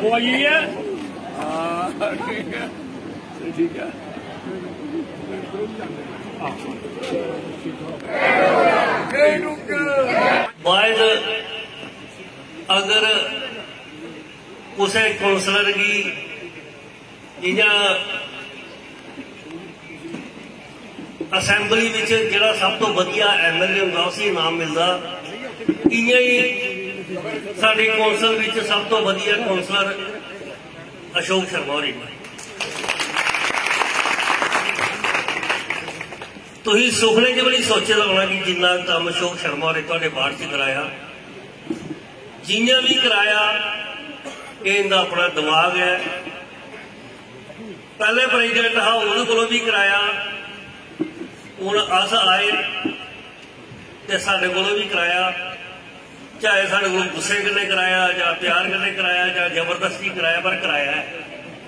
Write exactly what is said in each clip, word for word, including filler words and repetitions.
वो आई है। हाँ ठीक है ठीक है। बाद अगर कुछ कौंसलर की जियां असैंबली में जो सब तो वधिया एम एल ए होंगे उसी इनाम मिलता, इं ही साडे कौंसल में सब तो वधिया कौंसलर अशोक शर्मा होरी। तुसीं सुपने च भी नहीं सोचे दा होना कि जिन्ना काम अशोक शर्मा होरें तुहाडे वार्ड च कराया, जिन्ना भी कराया इनका अपना दिमाग है। पहले प्रेजिडेंट हा उन्होंने कोलों भी कराया, हुण अस आए तो साडे कोलों भी कराया, चाहे साडे कोलों गुस्से कन्नै कराया या प्यार कन्नै कराया या जबरदस्ती कराया, पर कराया है।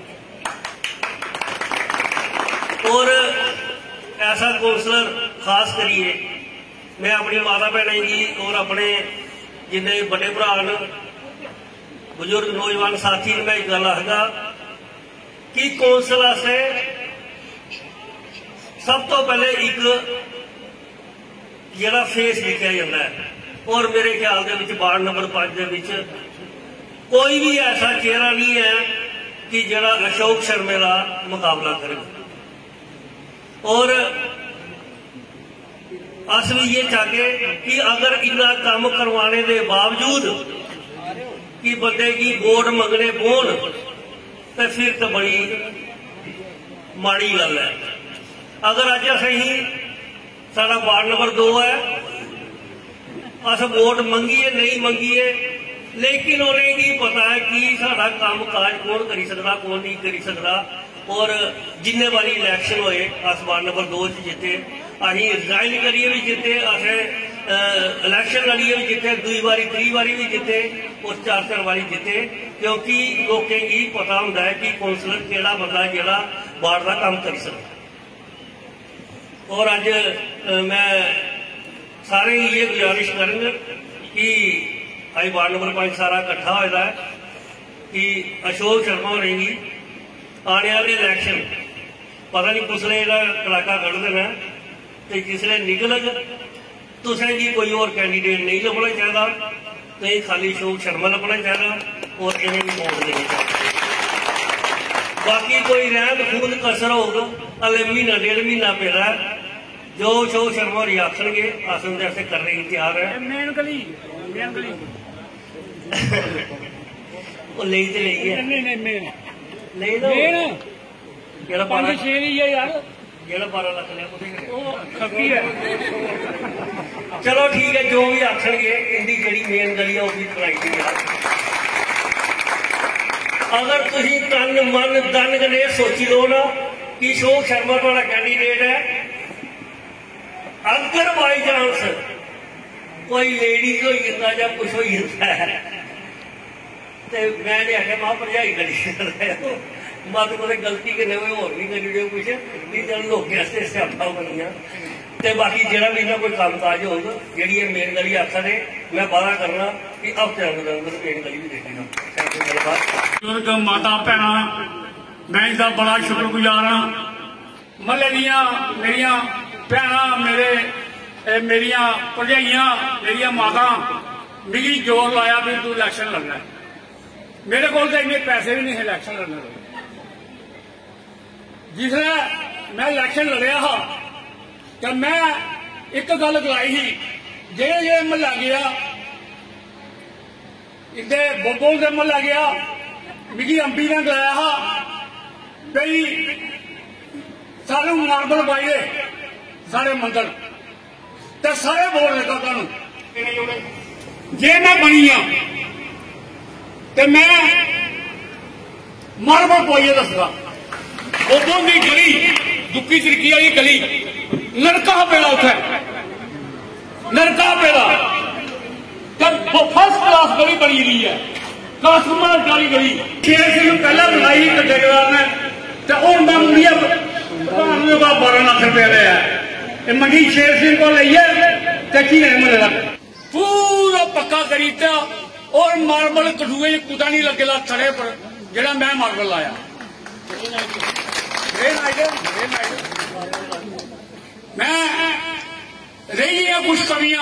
और ऐसा कौंसलर खास करिए मैं अपनी माता भैन की और अपने जिन्ने बड़े भरा न बुजुर्ग नौजवान साथी मैं एक गल आखगा कि कौंसल आस्ते सब तो पहले एक जरा फेस लिखा जाता है, और मेरे ख्याल के वार्ड नंबर पांच के कोई भी ऐसा चेहरा नहीं है कि जरा अशोक शर्मा का मुकाबला करे। और अस भी ये चाहते कि अगर इन्ना काम करवाने के बावजूद कि बंदे की वोट मंगने पौन तो फिर तो बड़ी माड़ी गल है। अगर अज असी साडा वार्ड नंबर दो है, अस वोट मंगीए नहीं मंगीए, लेकिन उन्हें की पता है कि साडा काम काज कौन करी सकता कौन नहीं करी सकता। और जिन्ने बारी इलैक्शन होए अस वार्ड नंबर दो जिते, अं रिजाइन करिए भी जिते, अस इलैक्शन लड़िए भी जिते, दुई बारी त्री बारी भी जिते और चार चार बारी जिते, क्योंकि लोगों की पता होंदा है कि कौंसलर केड़ा बंदा जिहड़ा वार्ड का काम कर सकता। और अज मैं सारे ये गुजारिश करूंगा कि अज वार्ड नंबर पांच सारा इकट्ठा होया है कि अशोक शर्मा होरेंगी आने वाले इलैक्शन पता नहीं कुसले कड़ाका कड़ देना तो जिसले निकलग तुसें जी कोई और कैंडीडेट नहीं लभना चाहिए, तो खाली अशोक शर्मा लभना चाहिए और इन्हें भी वोट देनी चाहिए। बाकी कोई रहन खून कसर होगा अले महीना डेढ़ महीना पेरा है, जो अशोक शर्मा होरी आखणगे अस उंदे वास्ते करने की तैयार है। मेन गली मेन गली वो ले ते लेई है नहीं नहीं मेन नहीं ना मेन जेड़ा पांच छे ही है यार, जेड़ा बारह लाख लिया वो खपी है। चलो ठीक है, जो भी आखणगे इनकी जेड़ी मेन गली है वो भी कराई दी यार। अगर तुसीं तन मन धन कन्नै सोची लो ना कि अशोक शर्मा तुहाडा कैंडीडेट है, अगर बाई चांस कोई लेडीज हो जाता या कुछ हो जाता है तो मैं आख्या मां भरजाई करी मत कुछ गलती कन्नै होर भी करी दो कुछ भी चल लोगों आस्ते स्यापा बनिया। तो बाकी जो भी इन्ना कोई काम काज होगा जी मेन गली आखा दे, मैं वादा करना कि हफ्ते अंदर अंदर मेन गली भी देखना। बुजुर्ग माता भैन मैं इसका बड़ा शुक्रगुजार हाँ। महल्ले दियां मेरिया भैन मेरे मेरिया भरजाइयां मेरिया माता मिली जोर लाया भी तू इलैक्शन लड़ना है। मेरे को इन्ने पैसे भी नहीं इलैक्शन लड़ने। जिसले मैं इलैक्शन लड़िया हा तो मैं एक गल गलाई ही, जेड़े जेड़े महला गया इधे बोबोल के महला गया मिगी अंबी ने गलाया हा बई सारे मार्बल पाइए सारे मंदिर तो सारे बोल लगा तुम जे मैं बनी हाँ तो मैं मार्बल पाइए दसगा। बोबोल की गली दुखी चिरकी वाली गली नरका पेड़ा उठे नरका पेड़ा तो फर्स्ट क्लास गली बनी रही है, कासमान वाली गली। शेर सिंह पहला बनाई कटेगरार ने तो वो मैं मुड़िया बारह लाख रुपया लिया है मंडी शेर सिंह को लीए कच्ची महमद पूरा पक्का करी और मार्बल कठुए कुदा नहीं लगेगा थड़े पर ਜਿਹੜਾ मैं मार्बल लाया मैं रही है कुछ कमियां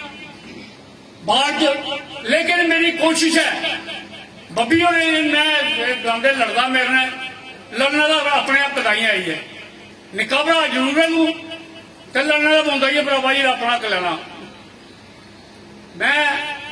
बाद, लेकिन मेरी कोशिश है बब्बी होने मैं गांधे लड़दा मेरे ने लड़ने का अपने आप बधाई आई है, निक्का भरा जरूर है तू तो लड़ने का पौंदा ही है भरावा जी अपना हक लेना। मैं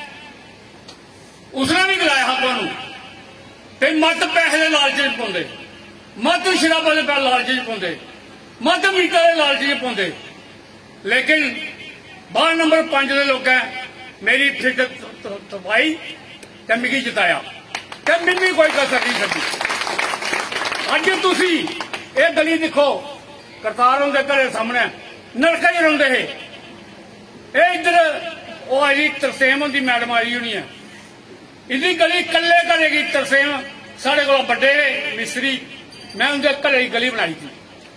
उसने नहीं गिलाया हक ते मत पैसे के लालच च पाउंदे, मत शराबा के लालच च पाउंदे, मत मीटा के लालच च पाउंदे, लेकिन बार नंबर पांच के लोग मेरी फिर तबाही ते मिगी जिताया ते मिगी कोई कसर नहीं छड्डी। अज तुसी ये गली देखो करतार उनके घरे सामने नरका च रौंदे हे, इधर वो आई तरसेम होंदी मैडम आई होनी है, इहदी गली कल्ले घरे की तरसेम साढ़े को बड़े मिस्त्री, मैं उनके घरे की गली बनाई थी।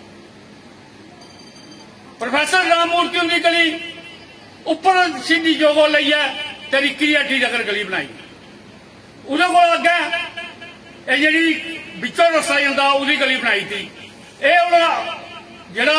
प्रोफैसर राममूर्ति उनकी गली उपर सीधी जोगो लई है ते रिक्की हट्टी तक गली बनाई, उहदे कोल अगे जी बिचों रस्ता जाता उसकी गली बनाई थी। ये जरा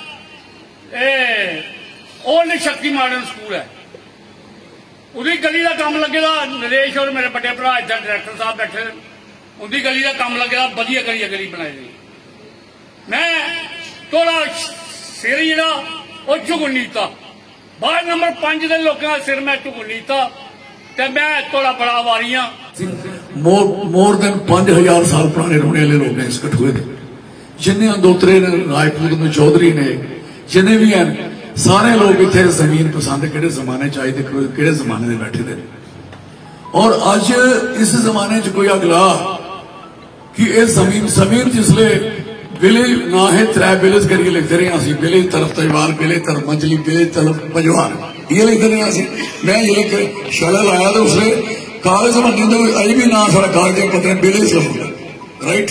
ओल्ड शक्ति मॉडर्न स्कूल है उसकी गली का काम लगे नरेश और मेरे बड़े भरा इधर डायरैक्टर साहब बैठे, उनकी गली का काम लगे वधिया गली गली बनाई गई। मैं थोड़ा सिर जरा वो झुकन नीता बार नंबर पांच के लोगों का सिर मैं झुकन नीता ते मैं थोड़ा बड़ा वारी हाँ। मोर मोर देन पांच हजार साल पुराने रोने वाले लोग हैं इस कठुए के, जिन्ने दोतरे ने राजपूत ने चौधरी ने जिन्ने भी हैं सारे लोग इतने जमीन पसंद किहड़े जमाने चाहिए किहड़े जमाने में बैठे थे। और अज इस जमाने च कोई अगला कि यह जमीन जमीन जिसले विलेज ना है त्रै विलेज करिए लिखते रहे असं विलेज तरफ तजवाल विलेज तरफ मंजली विलेज तरफ पजवाल ये लिखते रहे असं। मैं ये लिख शला लाया तो उसने कागज में अभी भी ना सारा कागज पता विलेज राइट।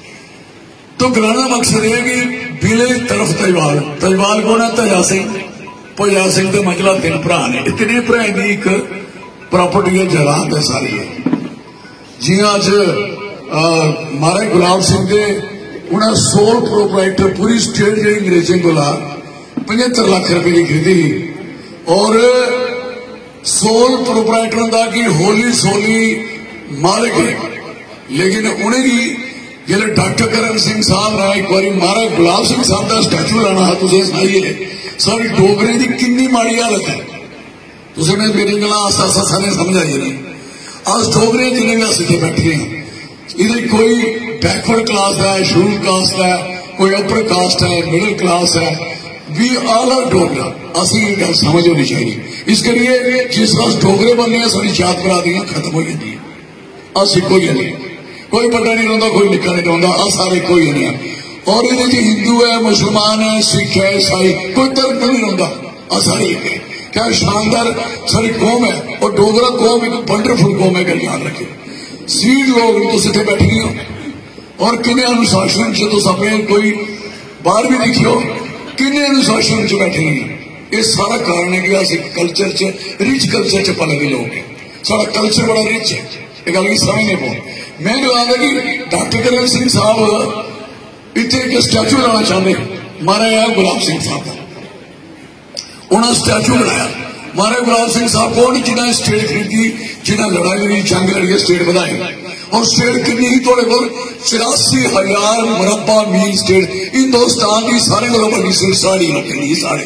तो कहना मकसद है कि विलेज तरफ तजवाल तजवाल कौन है तजा सिंह भजा सिंह तो मंजला तीन भरा ने तीन भरा की एक प्रॉपर्टी है जायदाद है सारी है। जी अज महाराज गुलाब सिंह के उन्हें सोल प्रोपराइटर पूरी स्टेट जी अंग्रेजों को पचहत्तर लाख रुपए की खरीदी और सोल प्रोपराइटर का की होली सोली मालिक है। लेकिन उन्हें जो डॉक्टर करण सिंह साहब ने एक बार महाराज गुलाब सिंह साहब का स्टैचू लाना तुझे सुनाइए सारी डोगरे की कितनी माड़ी हालत है। तुझे मैं मेरी गल आस्ता आस्ता सारे समझ आई नहीं। अस डोगरे जिन्हें भी अस इतने बैठे हैं इधर कोई बैकवर्ड क्लास है शेड्यूल कास्ट है कोई अपर कास्ट है मिडिल क्लास है वी ऑल आर डोगरा असली गल समझ होनी चाहिए। इस करिए जिस तरह डोगरे बनने सारी जात बरादरियां खत्म हो जाती है। अस इको ही नहीं कोई बड़ा नहीं रोंदा कोई निक्का नहीं रोंदा अस सारे कोई नहीं है। और ये हिंदू है मुसलमान है सिख है ईसाई कोई धर्म नहीं रोंदा अस सारे एक है। क्या शानदार सारी कौम है और डोगरा कौम एक वंडरफुल कौम है गल याद रखे। सीड लोग इतने बैठे हो और किन्ने अनुशासन जो अपने कोई बाहर भी देखियो किन्ने अनुशासन च बैठे नहीं। ये सारा कारण है कि अस कल्चर च रिच कल्चर च पले लोग हैं। सारा कल्चर बड़ा रिच है ये गल समझने पो। मैं जो आता कि डॉक्टर करण सिंह साहब इतने एक स्टैचू बनाना चाहते महाराज गुलाब सिंह साहब का उन्होंने स्टैचू बनाया। महाराज गुलाब सिंह साहब कौन जिन्हें स्टेट खरीदी जिन्हें लड़ाई लड़ी जंग लड़ी स्टेट बनाई और स्टेट कितनी ही थोड़े को चौरासी हजार मुरब्बा मील स्टेट हिंदुस्तान की सारे को बड़ी स्टेट साड़ी रखेगी सारे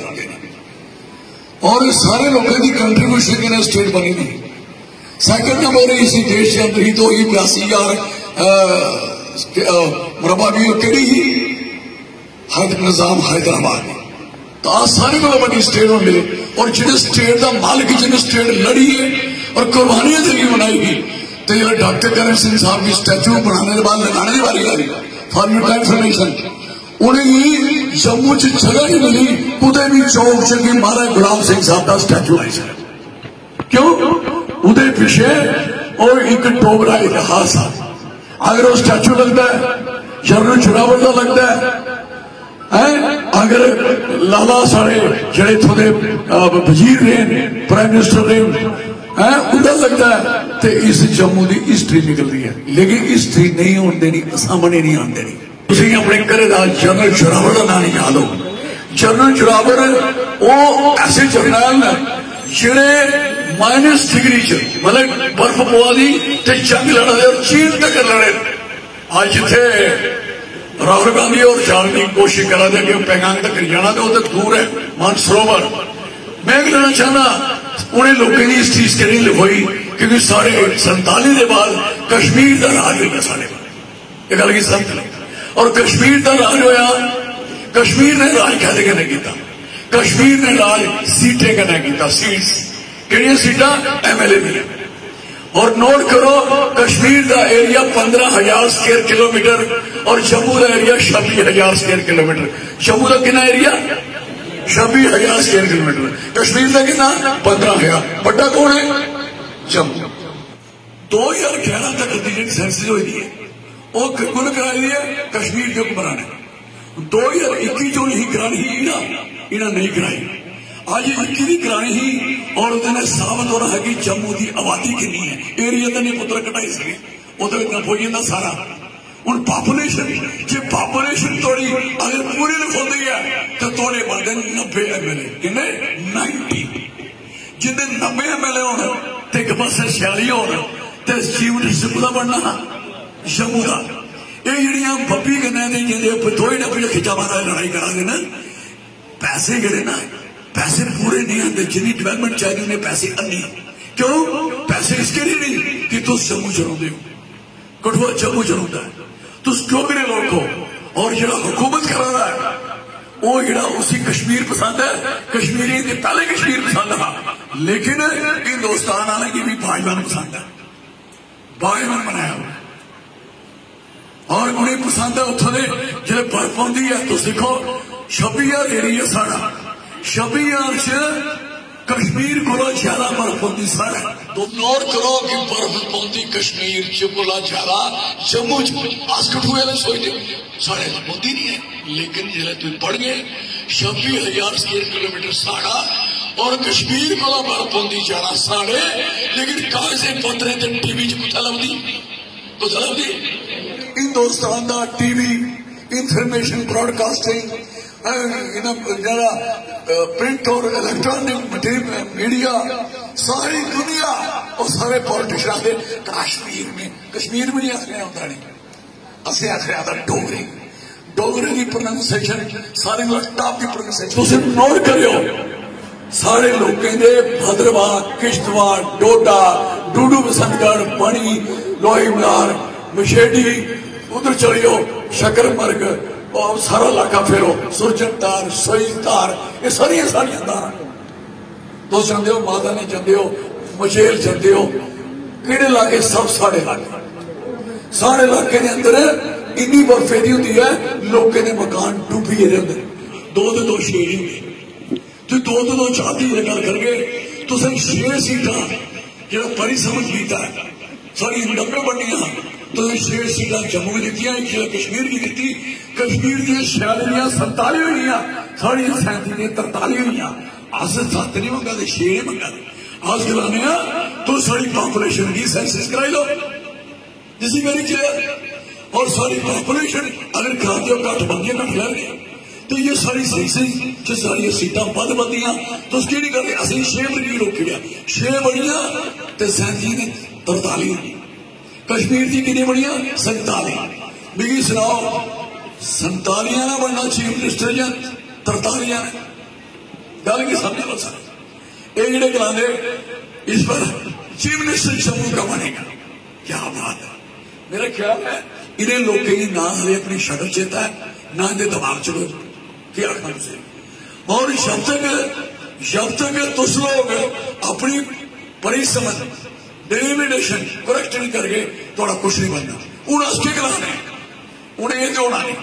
और सारे लोगों की कंट्रीब्यूशन की स्टेट बनी थी। सैकंड नंबर इसी देश के अंदर ही तो ही बयासी हजार मुरब्बा मील कड़ी ही हद निजाम हैदराबाद तो आज सारी को बड़ी स्टेट में मिले और जिन्हें स्टेट का मालिक जिन्हें स्टेट लड़ी है और कुर्बानियां देगी बनाएगी तो ये डॉक्टर करण सिंह साहब की स्टैचू बनाने के बाद लगाने की बारी आ रही फॉर यू इन्फॉर्मेशन उन्हें जम्मू च जगह नहीं मिली उदय भी चौक च कि महाराज गुलाब सिंह साहब का स्टैचू आई सर क्यों उदय पीछे और एक डोगरा इतिहास है। अगर वो स्टैचू लगता है जनरल चुनाव का लगता है अगर लाला सारे जड़े इतों के वजीर ने प्राइम मिनिस्टर ने उधर लगता है तो इस जम्मू की हिस्टरी निकलती है, लेकिन हिस्टरी नहीं होने देनी, सामने नहीं आने देनी। तुम अपने घरे का जनरल जोरावर का नाम निकाल लो। जनरल जोरावर वो ऐसे जरनैल ने जेड़े माइनस डिग्री च मतलब बर्फ पवा दी ते जंग लड़ा और चीन तक लड़े। आज जिथे राहुल गांधी और जाने की कोशिश करा दे कि पैंगांग तक जाना तो वो दूर है मानसरोवर। मैं कहना चाहना उन्हें लोगों की इस चीज के नहीं लिखोई क्योंकि सारे संताली के बाद कश्मीर का राज होगा साढ़े ये गल की समझ। और कश्मीर का राज होया, कश्मीर ने राज कहते कहने किया, कश्मीर ने राज सीटें कहने किया, सीट्स कि सीटा एम एल ए मिले। और नोट करो कश्मीर का एरिया पंद्रह हजार स्क्वेयर किलोमीटर और जम्मू का एरिया छब्बी हजार स्क्वेयर किलोमीटर। जम्मू का कितना एरिया छब्बी हजार स्क्वेयर किलोमीटर, कश्मीर का कितना पंद्रह हजार। बड़ा कौन है जम्मू। दो हजार ग्यारह तक जी सेंसिस हुई है वो कुल कराई दी है कश्मीर के हुक्मरान ने। दो हजार इक्की चो नहीं करानी ही इना इना नहीं कराई, आज इक्की की करानी ही। और उसने साबित होना है कि जम्मू की आबादी कितनी है, एरिया का नहीं पुत्र कटाई सके वो हो जाता सारा। हूँ पापूलेशन जो पापूलेशन थोड़ी अगर पूरी लिखोती है तो थोड़े बनते नब्बे एम एल ए किन्ने नाइनटी जिन्हें नब्बे एम एल ए हो एक पास छियाली हो चीफ मिनिस्टर का बनना जम्मू का। ये जड़िया बब्बी कन्या ने जिन्हें थोड़े डब्बे खिंचा मारा लड़ाई करा देना पैसे गिरे ना पैसे पूरे नहीं आते जिनी डिवेलपमेंट चाहिए उन्हें पैसे अन्नी। क्यों पैसे इसके लिए नहीं कि तुम जम्मू चलाते हो, कठुआ जम्मू चलाता है, तुम डोगरे लोग हो। और जरा हुकूमत करा रहा है वो जरा उसी कश्मीर पसंद है, कश्मीरी ने पहले कश्मीर पसंद था लेकिन हिंदुस्तान वाले की भी भाईमान पसंद है, भाईमान बनाया हुआ और उन्हें पसंद है। उतो जो बर्फ आती है तो देखो छब्बी हजार एरिया साढ़ा, छब्बी हजार च कश्मीर को ज्यादा बर्फ होती साढ़ा। तो नोट करो कि बर्फ पौंदी कश्मीर च कोला ज्यादा जम्मू च अस कठुए वाले सोचते साढ़े होती नहीं है, लेकिन जो तुम पढ़ गए छब्बी हजार स्क्वेयर किलोमीटर साढ़ा और कश्मीर को बर्फ पौंदी ज्यादा साढ़े। लेकिन कागजे पत्रे ते टीवी च कुत्था लभदी कुत्था लभदी हिंदुस्तान का टीवी इंफॉर्मेशन ब्रॉडकास्टिंग जरा प्रिंट और इलेक्ट्रॉनिक मीडिया सारी दुनिया और सारे पॉलिटिशियन के कश्मीर में कश्मीर में नहीं आखिर होता नहीं असें आखिर आता डोगरी डोगरी की प्रोनाउंसिएशन सारे टॉप की प्रोनाउंसिएशन नोट करियो। सारे लोगों के भद्रवाह किश्तवाड़ डोडा डूडू बसंतगढ़ बनी लोही मलार मशेडी उधर चलियो शकरमर्ग और सारा इलाका फेरो सुरजनदार सोईदार ये सारिया सारिया दार तो जाते हो माता ने जाते हो मचेल जाते हो कि इलाके सब साढ़े इलाके साढ़े इलाके के अंदर इन्नी बर्फेरी होती है लोगों ने मकान डूबी होंगे दो दो दो छे ही होंगे तो दो दो दो चाहती है गल करके तो छे सीटा जो परिश्रम किया सारी नब्बे बनिया तो छे सीटा जम्मू की दी एक सीट कश्मीर की दी कश्मीर की छियाली संताली हुई साड़िया सैंती ने तरताली हुई अस सत्त नहीं मंगा छे नहीं मंगा अस गलाने तो साड़ी पॉपुलेशन की सेंसिस कराई लो जिसी मेरी चेयर और सारी पॉपुलेशन अगर कराते हो घट बनदियां घट लैंदे तो ये सारी सेंसिस च सारिया सीटां बद बनदियां तो उस केड़ी गल असीं छे मरीज रोकिया छे बनिया ते सैंती ने तरताली कश्मीर की कितनी बनिया संताली मिगी सुनाओ संतालिया ना बनना चीफ मिनिस्टर या तरतालिया ने गल की समझ लो सर ये जेडे गलाने इस पर चीफ मिनिस्टर जम्मू का बनेगा क्या बात है। मेरा ख्याल है इन्हें लोगों की ना हले अपनी शक्ल चेता है ना इन्हें दिमाग चलो क्या आखना से। और जब तक जब तक तुम लोग अपनी परिसमझ डेलिमिटेशन करेक्ट नहीं करके थोड़ा कुछ नहीं बनना। हूं अस के गलाने उन्हें ये जोड़ना नहीं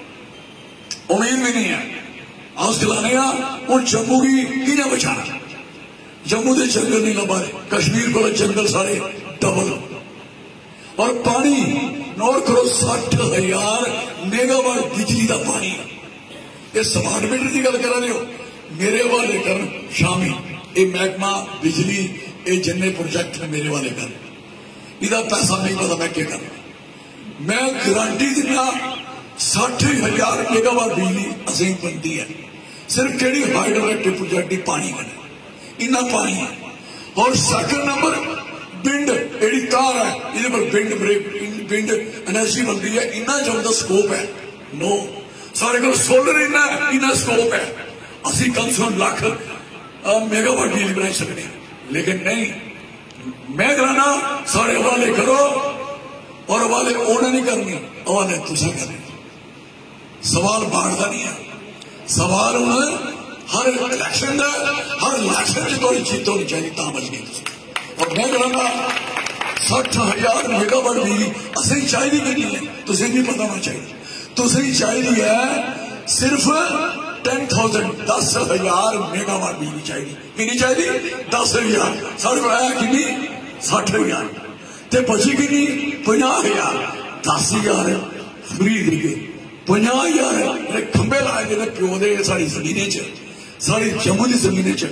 उम्मीद भी नहीं है अस गलाने हूं जम्मू की किया बचाना जम्मू के जंगल नहीं लभा रहे कश्मीर को जंगल सारे डबल और पानी नोट करो सठ हजार मेगावाट बिजली का पानी ये स्मार्ट मीटर की गल करा रहे हो मेरे हवाले कर शामी ये महकमा बिजली ये जिन्ने प्रोजेक्ट ने मेरे वाले कर इहदा पैसा नहीं पता मैं क्या करना। मैं गारंटी दिना साठ हजार मेगावाट बिजली असें बनती है सिर्फ केड़ी हाइड्रो इलेक्ट्रिक प्रोजेक्ट की पानी बने इन्ना पानी है। और सेकंड नंबर विंड एड़ी तार है इहदे पर विंड विंड एनर्जी बनती है। इन्ना जो स्कोप है नो सारे को सोलर इन्ना इन्ना स्कोप है असी कम से कम लाख मेगावाट बिजली बना सकते हैं। लेकिन नहीं मैं कहना सारे हवाले करो और हवाले उन्हें नहीं करनी हवाले तुसा करनी। सवाल बांटता नहीं है सवाल हूं हर इलेक्शन का हर इलेक्शन च थोड़ी जीत होनी चाहिए ता बचनी। और मैं कहना सठ हजार मेगावाट बिजली असें चाहिए कि नहीं है तुसें नहीं पता होना चाहिए। तुसें चाहिए है सिर्फ टेन थाउजेंड दस हजार मेगावाट बिजली चाहिए। कितनी चाहिए दस हजार साढ़े को आया कि सठ हजार ते बची कि पंजाह हजार दस हजार फ्री देंगे पंजाह हजार खंबे लाए गए प्यो दे साड़ी जमीने च साड़ी जम्मू की जमीने च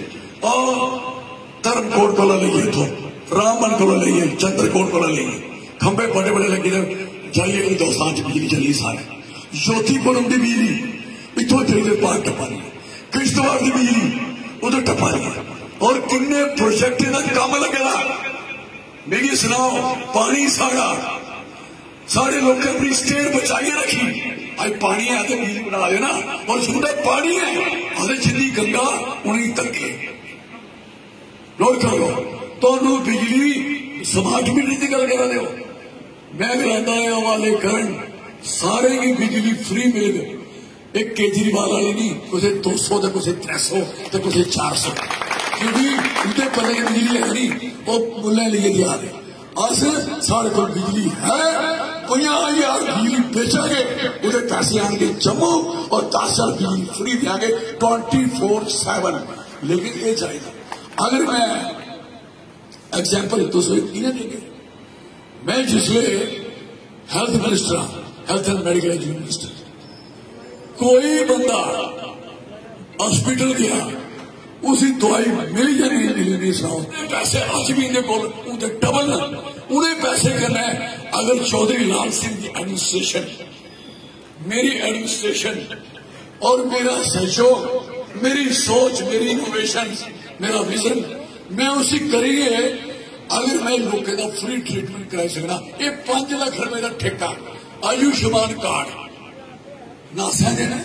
धर्मकोट को लेइए इथों रामबन को लेइए चंद्रकोट को लेइए खंबे बड़े बड़े लगे जाइए हिंदुस्तान च बिजली चली सारे ज्योतिपुरम की बिजली इथों चलिए पार टपा रही किश्तवाड़ की बिजली उधर टपा रही और किन्ने प्रोजेक्ट का काम लगेगा मेरी सुनाओ। पानी साड़ा सारे लोग अपनी स्टेट बचाइए रखी आज पानी है तो बिजली बना देना और छोटा पानी है अरे जिंदी गंगा उन्हीं तक नोट करो तो बिजली स्मार्ट मीटर की गल करा दो। मैं कहता है हवाले करण सारे की बिजली फ्री मिल गई। एक केजरीवाल वाली नहीं कुछ दो सौ तो कुछ त्रै सौ तो कुछ चार सौ क्योंकि उनके पहले बिजली है नहीं वो मुल्ले लिए दिया दे अस साढ़े को बिजली है पंजाह हजार बिजली बेचेंगे उसे पैसे आएंगे जम्मू और दस हजार बिजली फ्री देंगे ट्वेंटी फोर सेवन। लेकिन ये चाहिए अगर मैं एग्जाम्पल तो इन्हें देंगे मैं जिसले health minister health and medical education minister कोई बंदा हॉस्पिटल गया उसी दवाई मिल या नहीं मिली नहीं सुनाओ पैसे अज भी इन्हें को डबल उन्हें पैसे करना है। अगर चौधरी लाल सिंह की एडमिनिस्ट्रेशन मेरी एडमिनिस्ट्रेशन और मेरा सहयोग मेरी सोच मेरी इनोवेशन मेरा विजन मैं उसी करिए अगर मैं लोगों का फ्री ट्रीटमेंट करा सकना ये पांच लाख रुपए का ठेका आयुष्मान कार्ड नासा देना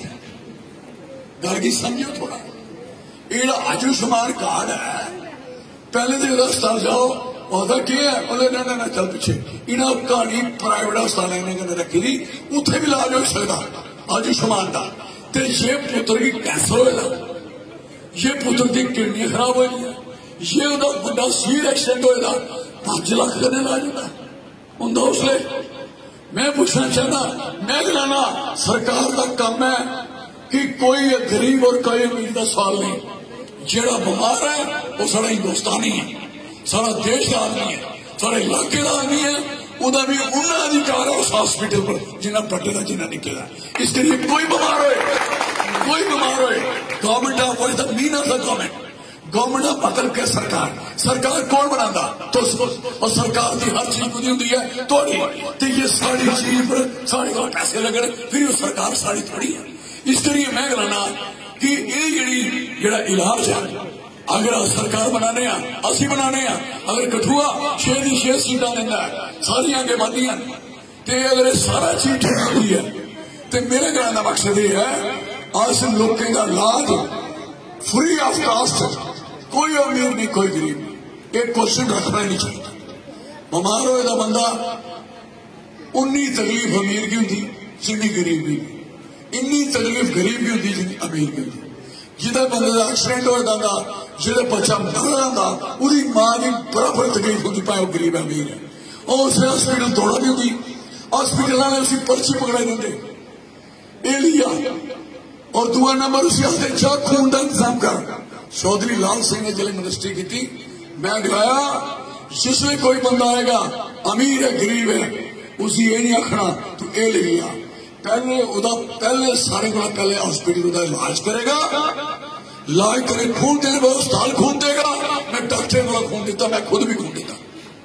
गल की समझो थोड़ा ये आयुष्मान कार्ड है पहले तो अस्पताल जाओ और क्या है ना ना चल पीछे इन्हें कहानी प्राइवेट अस्पताल इन्हें रखी थी उत्थे भी इलाज हो सकता आयुष्मान का ते ये पुत्र की कैंसर होएगा ये पुत्र की किडनी खराब होगी ये बड़ा सीर एक्सीडेंट होएगा पांच लाख का इलाज होता होंगे उसले। मैं पूछना चाहना मैं कहना सरकार का काम है कि कोई गरीब और कोई अमीर का सवाल नहीं जेड़ा बीमार है वो सारा हिंदुस्तानी है सारा देश का आदमी है सारे इलाके का आदमी है उदा भी उन्ना अधिकार है उस हॉस्पिटल पर जिन्हें पटेगा जिन्हें निकलेगा। इसके लिए कोई बीमार होए कोई बीमार होए government of what is the mean of the government government of मतलब के सरकार सरकार कौन बनाता तो और सरकार की हर चीज खुद होती है थोड़ी तो ये सारी चीज पर सारे को पैसे लगने फिर वो सरकार सारी थोड़ी है। इसके लिए मैं कहना कि ये जी जेड़ा इलाज है अगर सरकार बनाने असी बनाने अगर कठुआ छे दी छे सीटा लेंदा सारी आगे बनदियां ते अगर सारा चीज ठीक होती है तो मेरे कहने का मकसद ये है अस लोगों का इलाज फ्री ऑफ कास्ट कोई अमीर नहीं कोई गरीब एक क्वेश्चन रखना नहीं चाहिए। बीमार होए दा बंदा उन्नी तकलीफ अमीर की होती जिन्नी गरीब की इन्नी तकलीफ गरीब की होती जिन्नी अमीर की होती जिदा बंदे का एक्सीडेंट हो जाता जो बच्चा मर जाता उसकी मां की बराबर तकलीफ होती पाए वो गरीब अमीर है और उसे हॉस्पिटल दौड़ा भी होती हॉस्पिटल ने उसकी पर्ची पकड़ाई देंगे ये लिया और दूसरा नंबर उसी हफ्ते जा खून का इंतजाम कर। चौधरी लाल सिंह ने जिले मिनिस्ट्री की थी मैं गया जिसमें कोई बंदा आएगा अमीर है गरीब है उसी ये नहीं आखना तू ये ले लिया पहले उदा पहले सारे को पहले हॉस्पिटल उदा इलाज करेगा इलाज करे खून देने वाला अस्पताल खून देगा मैं डॉक्टर वाला खून देता मैं खुद भी खून देता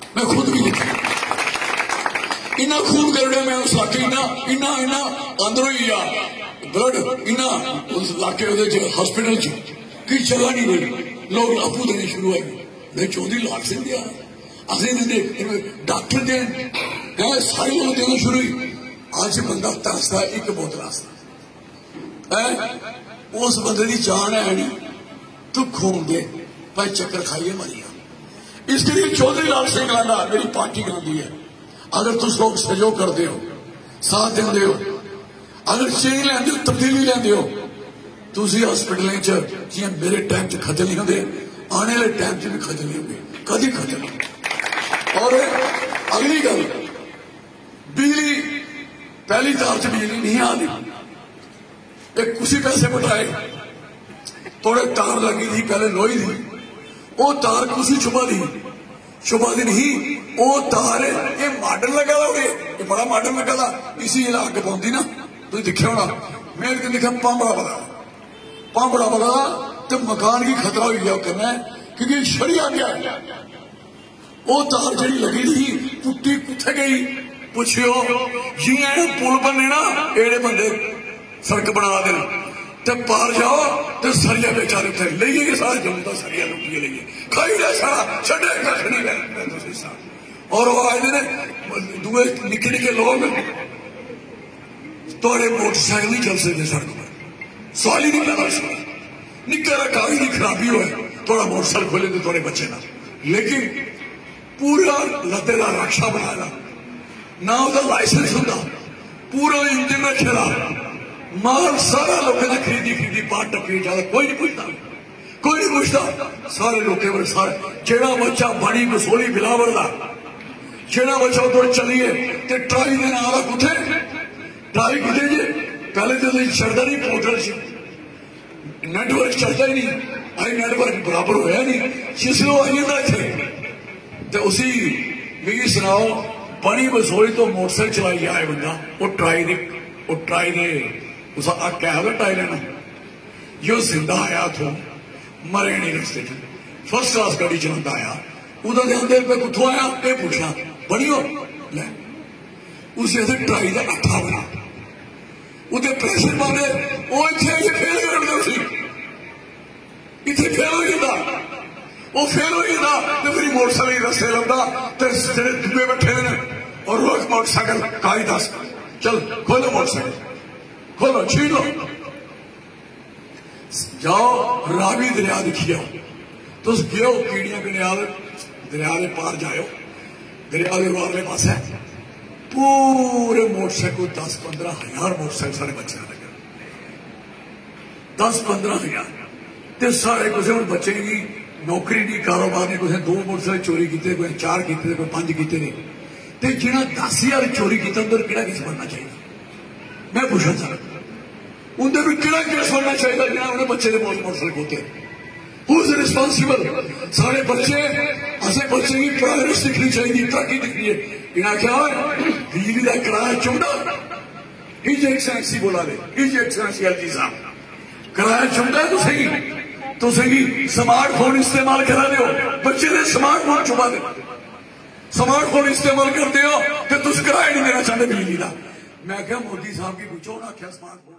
मैं खुद भी लिखा इन्ना खून करने में उस इलाके इन्ना इन्ना इन्ना अंदरों ही आ ब्लड इन्ना उस इलाके हॉस्पिटल च कि जगह नहीं रही लोग आपू देने शुरू हुए मैं चौधरी लाल सिंह दिया असें डॉक्टर दे सारे लोग देना शुरू हुई अज बंदा तरसदा एक बोतल आस्ता उस बंदे की जान है नहीं तू खून दे भाई चक्कर खाइए मरिया इसलिए चौधरी लाल सिंह लाना मेरी पार्टी कहती है अगर तुम लोग सहयोग करते हो साथ देंगे हो अगर चेंज लेंदे हो तब्दीली लेंदे हो तुम हॉस्पिटलों च मेरे टाइम च खजल नहीं होंगे आने वाले टाइम च भी खजल नहीं होंगे कभी खजल नहीं। और अगली गल बिजली पहली तार च बिजली नहीं आ रही एक कुछ पैसे बटाए थोड़े तार लगी थी पहले लोही थी वो तार कुछ छुपा दी छुपा दी नहीं वो तार ये मॉडल लगा था ये बड़ा मॉडल लगा था इसी अग पाँगी ना तुम दिखे होना मेरे को दिखा पांबड़ा बड़ा पांबड़ा बड़ा तो मकान की खतरा हो गया करना क्योंकि छड़ी आ गया वो तार जी लगी थी पुट्टी कुत्थे गई पुछो जियां पुल बने ना एड़े बंदे सड़क बना दे ते पार जाओ तो सरिया बेचारे उठे लेइए सारा जम्मू का सरिया लुटिए लेइए खाई ले सारा छड़े कख नहीं ले और वो आए ने दुए निके निके लोग थोड़े मोटरसाइकिल नहीं चल सकते सड़क पर सवाल ही नहीं पैदा सकता निका कागज की खराबी हो थोड़ा मोटरसाइकिल खोले तो थोड़े बच्चे ना लेकिन पूरा लते का रक्षा बनाया ना उसका लाइसेंस होंगे पूरा इंजन रखेगा माल सारा लोगों ने खरीदी खरीदी पार टपी जाता कोई नहीं पूछता कोई नहीं पूछता सारे लोगों सारे जेड़ा बच्चा बड़ी बसोली बिलावर का जेड़ा बच्चा उधर चलिए तो ट्राई के नाम का कुथे ट्राई किते जे पहले तो चलता नहीं पोर्टल से नेटवर्क चलता ही नहीं अभी नेटवर्क बराबर होया नहीं जिसलो आई था इतने तो उसी मिगी सुनाओ बड़ी बसोली तो मोटरसाइकिल चलाई आए बंदा वो ट्राई ने वो ट्राई ने उसका क्या है टाई लेना जो जिंदा आया तो मरे नहीं रस्ते फर्स्ट क्लास गाड़ी चलाता आया उधर आंदे पे कुथों आया ये पूछना बनियो ले उसे ट्राई का अट्ठा बना उधर प्रेशर मारे वो इतने फेल कर इतने फेल हो जाता वो फेल हो जाता तो फिर मोटरसाइकिल रस्ते लगता तो दुबे बैठे ने और रोज मोटरसाइकिल काई दस चल खोलो मोटरसाइकिल खोलो छीन लो जाओ रावी दरिया दिखिए तुम गयो कीड़ियां कनियाल दरिया के पार जाओ दरिया के वाले पास है पूरे मोटरसाइकिल दस पंद्रह हजार मोटरसाइकिल सारे बच्चे लगे दस पंद्रह हजार तो सारे किसी हम बच्चे की नौकरी नहीं कारोबार नहीं किसी दो मोटरसाइकिल चोरी किए कोई चार किए कोई पांच किए ने तो जिन्हें दस हजार चोरी किया उधर कि किस बनना चाहिए मैं पूछना चाहता उन्हें भी किड़ा केस बनना चाहिए जिन्हें उन्हें बच्चे के मोटरसाइकिल होते Who's responsible? सारे बच्चे ऐसे बच्चे की प्रोग्रेस दिखनी चाहिए तरक्की दिखनी है इन्हें क्या है बिजली का किराया चुमदा इज एक्सलेंसी बोला ले इज एक्सलेंसी एलजी साहब किराया चुमदा तो सही तो सही स्मार्टफोन इस्तेमाल करा दो बच्चे ने स्मार्टफोन चुमा दे स्मार्टफोन इस्तेमाल करते हो तो तुम किराया नहीं देना चाहते बिजली का मैं क्या मोदी साहब की पूछो ना क्या स्मार्टफोन